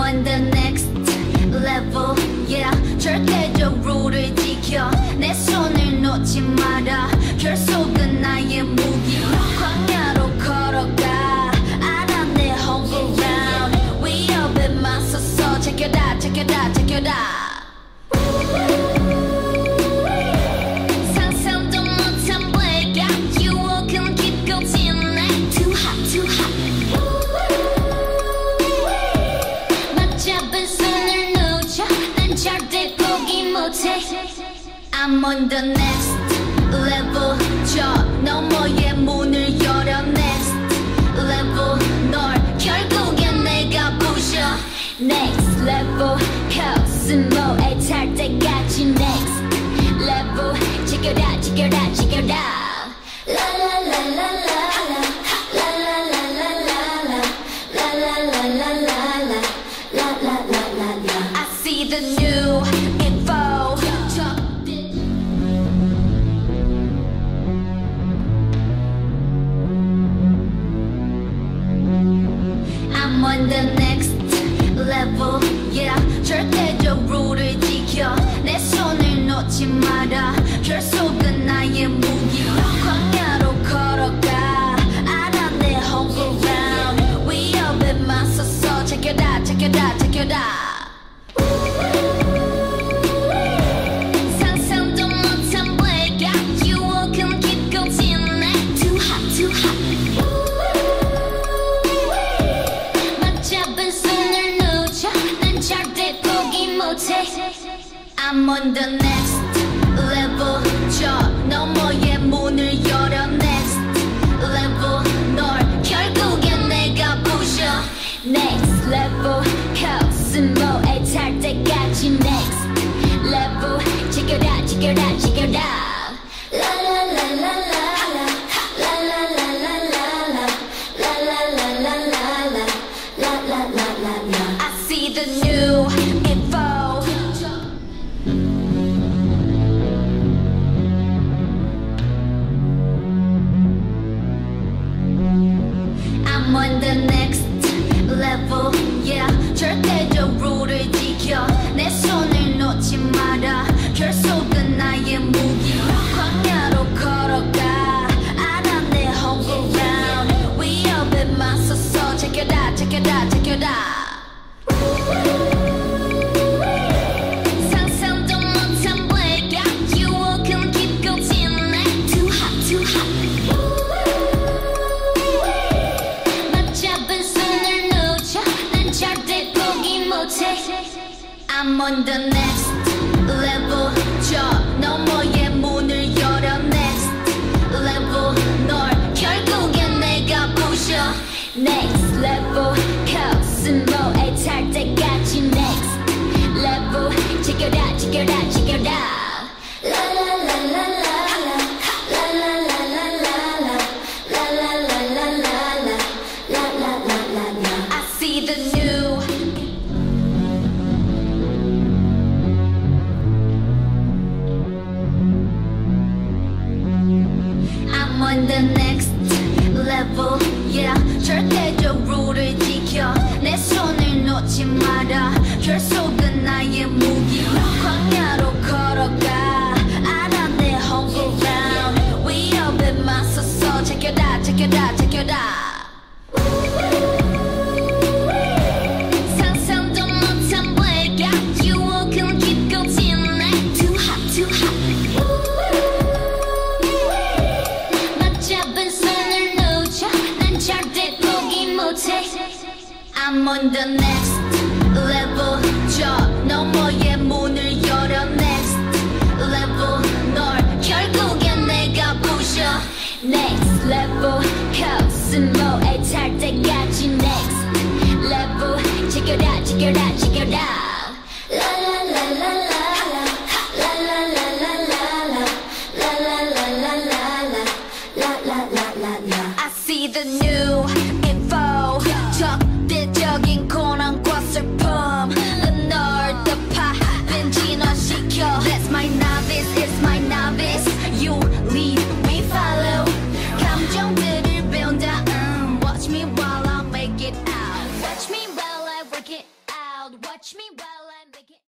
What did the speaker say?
on the next level, yeah. 절대적으로를 지켜 내 손을 놓지 마라. 결속은 나의 무기. 광야로 걸어가 알아 내 home ground. 위협에 맞서서 제껴라 제껴라 제껴라. 상상도 못한 blackout. 유혹은 깊고 진해. Too hot too hot. 맞잡은 손을 놓쳐 난 절대 포기 못해. I'm on the next level. 저 너머의 문을 열어. Next level. 널 결국엔 내가 부셔. Next level. 코스모에 탈 때까지 next level. 지켜라 지켜라 지켜라. La la la la la la. La la la la la la. La la la la la la. La la la la la. I see the new info. I'm on the next level, yeah. 절대적으로를 지켜 내 손을 놓지 마라. 결속은 나의 무기. 광야로 걸어가 알아 내 home ground. 위협에 맞서서 제껴라 제껴라 제껴라. 상상도 못한 blackout. 유혹은 깊고 진해. Too hot too hot. 맞잡은 손을 놓쳐 난 절대 포기 못해. I'm on the next level. 저 너머의 문을 열어. Next level. 널 결국엔 내가 부셔. Next level. 코스모에 탈 때까지 next level. 지켜라 지켜라 지켜라. La la la la la la. La la la la la la. La la la la la la. La la la la la. I see the new info. I'm on the next level, yeah. 절대적으로를 지켜 내 손을 놓지 마라. 결속은 나의 무기. 광야로 걸어가 알아 내 home ground. 위협에 맞서서 제껴라 제껴라 제껴라. 상상도 못한 blackout. 유혹은 깊고 진해. Too hot too hot. 맞잡은 손을 놓쳐 난 절대 포기 못해. I'm on the next level. 저 너머의 문을 열어. Next level. 널 결국엔 내가 부셔. Next level. 코스모에 탈 때까지 next level. 지켜라 지켜라 지켜라. La la la la la la. La la la la la la. La la la la la la. La la la la la. I see the new. I'm on the next level, yeah. 절대적으로를 지켜 내 손을 놓지 마라. 결속은 나의 무기. 광야로 걸어가 알아 내 home ground. 위협에 맞서서 제껴라 제껴라 제껴라. 상상도 못한 blackout. 유혹은 깊고 진해. Too hot too hot. 맞잡은 손을 놓쳐 난 절대 포기 못해. I'm on the next level. 저 너머의 문을 열어. Next level. 널 결국엔 내가 부셔. Next level. 코스모에 탈 때까지 next level. 지켜라 지켜라 지켜라. La la la la la la. La la la la la la. La la la la la la. La la la la la. I see the new info. 적대적인 고난과 슬픔. 널 덮아 진화시켜. That's my novice, it's my novice. You lead, we follow. 감정들을 배운다. Watch me while I make it out. Watch me while I work it out. Watch me while I make it